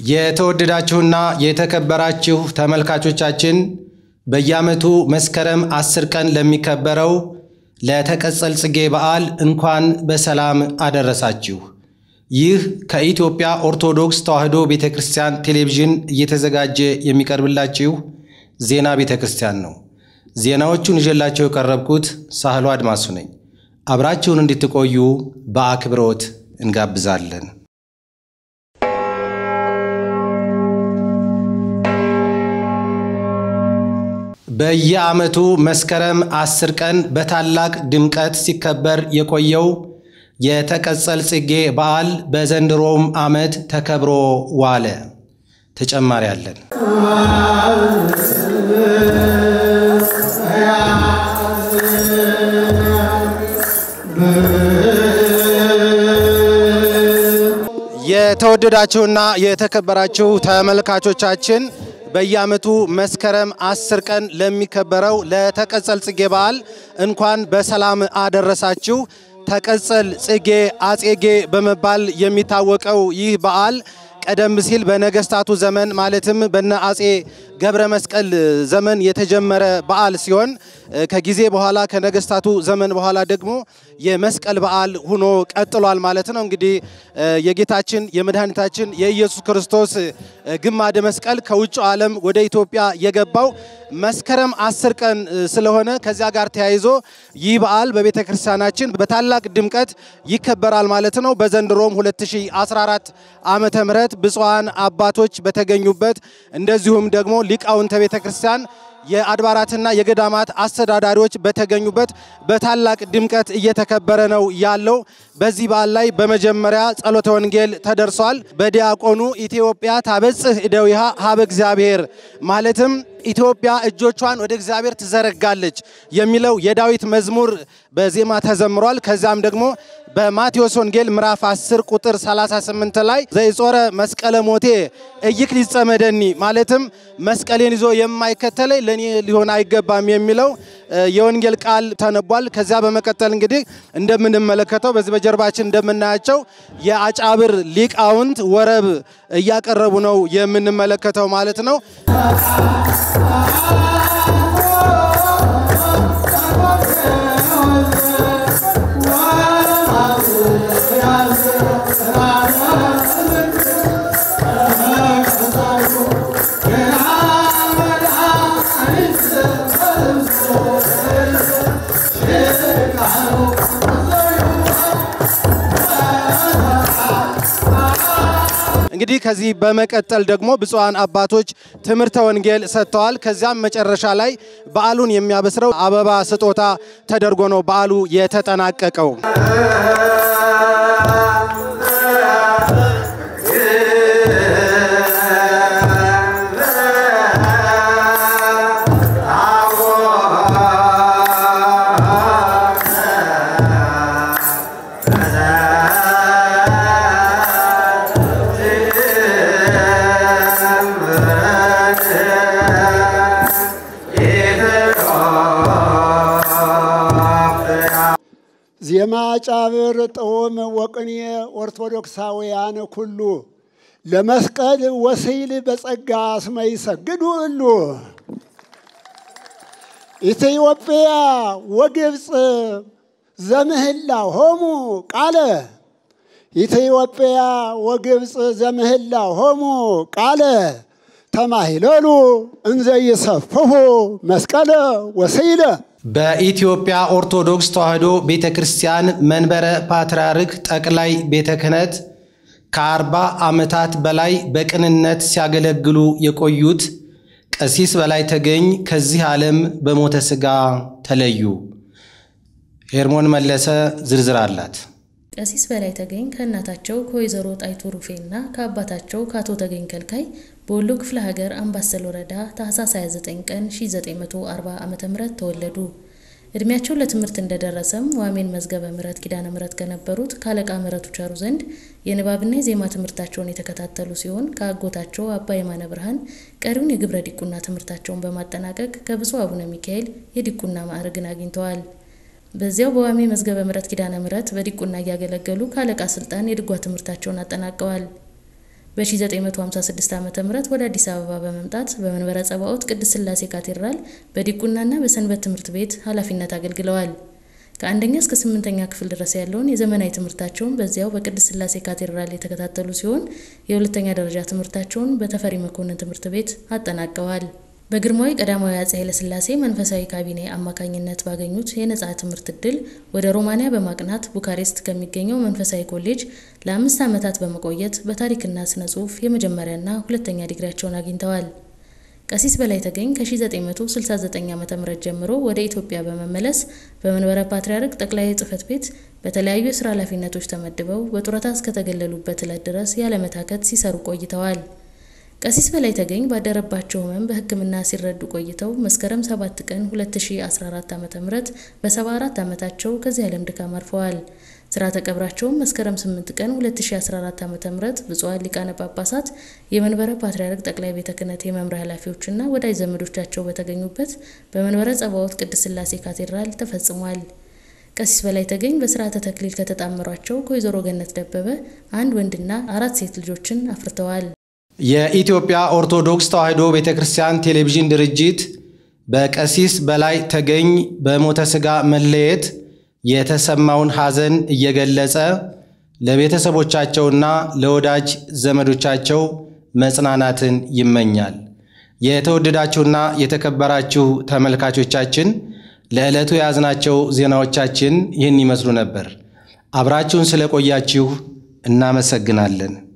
የተወደዳችሁና የተከበራችሁ ተመልካቾቻችን በየዓመቱ መስከረም 10 ቀን ለሚከበረው ለተቀጸል ጽጌ በዓል እንኳን በሰላም አደረሳችሁ። ይህ ከኢትዮጵያ ኦርቶዶክስ ተዋሕዶ ቤተክርስቲያን ቴሌቪዥን እየተዘጋጀ የሚቀርብላችሁ ዜና ቤተክርስቲያን ነው። ዜናዎቹን ይዤላችሁ የቀረብኩት ሳህሉ አድማሱ ነኝ። አብራችሁን እንድትቆዩ በአክብሮት እንጋብዛለን። በየዓመቱ መስከረም 10 ቀን በታላቅ ድምቀት ሲከበር የቆየው የተቀጸል ጽጌ በዓል በዘንድሮም ዓመት ተከብሮ ዋለ። ተጨማሪ አለን። የተወደዳችሁና የተከበራችሁ ተመልካቾቻችን በየዓመቱ መስከረም 10 ቀን ለሚከበረው ለተቀጸል ጽጌ በዓል እንኳን በሰላም አደረሳችሁ። ተቀጸል ጽጌ አጼጌ በመባል የሚታወቀው ይህ በዓል ቀደም ሲል በነገስታቱ ዘመን ማለትም በነ አጼ ገብረ መስቀል ዘመን የተጀመረ በዓል ሲሆን ከጊዜ በኋላ ከነገስታቱ ዘመን በኋላ ደግሞ የመስቀል በዓል ሆኖ ቀጥሏል ማለት ነው። እንግዲህ የጌታችን የመድኃኒታችን የኢየሱስ ክርስቶስ ግማደ መስቀል ከውጭ ዓለም ወደ ኢትዮጵያ የገባው መስከረም 10 ቀን ስለሆነ ከዚያ ጋር ተያይዞ ይህ በዓል በቤተክርስቲያናችን በታላቅ ድምቀት ይከበራል ማለት ነው። በዘንድሮም 2014 ዓመተ ምህረት ብፁዓን አባቶች በተገኙበት እንደዚሁም ደግሞ ሊቃውንተ ቤተክርስቲያን የአድባራትና የገዳማት አስተዳዳሪዎች በተገኙበት በታላቅ ድምቀት እየተከበረ ነው ያለው። በዚህ በዓል ላይ በመጀመሪያ ጸሎተ ወንጌል ተደርሷል። በዲያቆኑ ኢትዮጵያ ታበጽሕ እደዊሃ ሀበ እግዚአብሔር ማለትም ኢትዮጵያ እጆቿን ወደ እግዚአብሔር ትዘረጋለች የሚለው የዳዊት መዝሙር በዜማ ተዘምሯል። ከዛም ደግሞ በማቴዎስ ወንጌል ምዕራፍ 10 ቁጥር 38 ላይ ዘይጾረ መስቀለ ሞቴ እይክል ይጸመደኒ ማለትም መስቀሌን ይዞ የማይከተለኝ ለኔ ሊሆን አይገባም የሚለው የወንጌል ቃል ተነቧል። ከዛ በመቀጠል እንግዲህ እንደምንመለከተው በዚህ በጀርባችን እንደምናያቸው የአጫብር ሊቃውንት ወረብ እያቀረቡ ነው የምንመለከተው ማለት ነው። እንግዲህ ከዚህ በመቀጠል ደግሞ ብፁዓን አባቶች ትምህርተ ወንጌል ሰጥተዋል። ከዛም መጨረሻ ላይ በዓሉን የሚያበስረው አበባ ስጦታ ተደርጎ ነው በዓሉ የተጠናቀቀው። ዜማ ጫብር ጦም ወቅኔ ኦርቶዶክሳውያን ኩሉ ለመስቀል ወሲል በጸጋ ስመ ይሰግዱ ሁሉ ኢትዮጵያ ወግብጽ ዘምህላው ሆሙ ቃለ ኢትዮጵያ ወግብጽ ዘምህላው ሆሙ ቃለ ተማሂለሉ እንዘ ይሰፍሑ መስቀለ ወሲለ በኢትዮጵያ ኦርቶዶክስ ተዋሕዶ ቤተክርስቲያን መንበረ ፓትርያርክ ጠቅላይ ቤተ ክህነት ከ40 ዓመታት በላይ በቅንነት ሲያገለግሉ የቆዩት ቀሲስ በላይ ተገኝ ከዚህ ዓለም በሞተ ሥጋ ተለዩ። ሄርሞን መለሰ ዝርዝር አላት። ቀሲስ በላይ ተገኝ ከእናታቸው ከወይዘሮ ጣይቱ ሩፌና ከአባታቸው ከአቶ ተገኝ ከልካይ በወሎ ክፍለ ሀገር አምባሰል ወረዳ ታኅሳስ 29 ቀን 1940 ዓመተ ምህረት ተወለዱ። እድሜያቸው ለትምህርት እንደደረሰም ዋሜን መዝገበ ምህረት ኪዳነ ምህረት ከነበሩት ካለቃ ምህረቱ ቸሩ ዘንድ የንባብና የዜማ ትምህርታቸውን የተከታተሉ ሲሆን ከአጎታቸው አባ የማነ ብርሃን ቀሪውን የግብረ ዲቁና ትምህርታቸውን በማጠናቀቅ ከብፁዕ አቡነ ሚካኤል የዲቁና ማዕረግን አግኝተዋል። በዚያው በዋሜ መዝገበ ምህረት ኪዳነ ምህረት በዲቁና ያገለገሉ ካለቃ ስልጣን የድጓ ትምህርታቸውን አጠናቀዋል። በ1956 ዓ.ም ወደ አዲስ አበባ በመምጣት በመንበረ ጸባኦት ቅድስት ሥላሴ ካቴድራል በዲቁናና በሰንበት ትምህርት ቤት ኃላፊነት አገልግለዋል። ከአንደኛ እስከ 8ኛ ክፍል ድረስ ያለውን የዘመናዊ ትምህርታቸውን በዚያው በቅድስት ሥላሴ ካቴድራል የተከታተሉ ሲሆን የሁለተኛ ደረጃ ትምህርታቸውን በተፈሪ መኮንን ትምህርት ቤት አጠናቀዋል። በግርማዊ ቀዳማዊ አፄ ኃይለ ሥላሴ መንፈሳዊ ካቢኔ አማካኝነት ባገኙት የነጻ ትምህርት ዕድል ወደ ሮማንያ በማቅናት ቡካሬስት ከሚገኘው መንፈሳዊ ኮሌጅ ለ5 ዓመታት በመቆየት በታሪክና ስነ ጽሑፍ የመጀመሪያና ሁለተኛ ዲግሪያቸውን አግኝተዋል። ቀሲስ በላይ ተገኝ ከ1969 ዓ.ም ጀምሮ ወደ ኢትዮጵያ በመመለስ በመንበረ ፓትርያርክ ጠቅላይ ጽሕፈት ቤት በተለያዩ የሥራ ኃላፊነቶች ተመድበው በጡረታ እስከተገለሉበት ዕለት ድረስ ያለመታከት ሲሰሩ ቆይተዋል። ቀሲስ በላይ ተገኝ ባደረባቸው ሕመም በሕክምና ሲረዱ ቆይተው መስከረም 7 ቀን 2014 ዓ.ም በ74 ዓመታቸው ከዚህ ዓለም ድካም አርፈዋል። ሥርዓተ ቀብራቸውም መስከረም 8 ቀን 2014 ዓ.ም ብፁዓን ሊቃነ ጳጳሳት፣ የመንበረ ፓትርያርክ ጠቅላይ ቤተ ክህነት የመምሪያ ኃላፊዎችና ወዳጅ ዘመዶቻቸው በተገኙበት በመንበረ ጸባኦት ቅድስት ሥላሴ ካቴድራል ተፈጽሟል። ቀሲስ በላይ ተገኝ በሥርዓተ ተክሊል ከተጣመሯቸው ከወይዘሮ ገነት ደበበ 1 ወንድና 4 ሴት ልጆችን አፍርተዋል። የኢትዮጵያ ኦርቶዶክስ ተዋሕዶ ቤተክርስቲያን ቴሌቪዥን ድርጅት በቀሲስ በላይ ተገኝ በሞተ ሥጋ መለየት የተሰማውን ሐዘን እየገለጸ ለቤተሰቦቻቸውና ለወዳጅ ዘመዶቻቸው መጽናናትን ይመኛል። የተወደዳችሁና የተከበራችሁ ተመልካቾቻችን ለዕለቱ የያዝናቸው ዜናዎቻችን ይህን ይመስሉ ነበር። አብራችሁን ስለቆያችሁ እናመሰግናለን።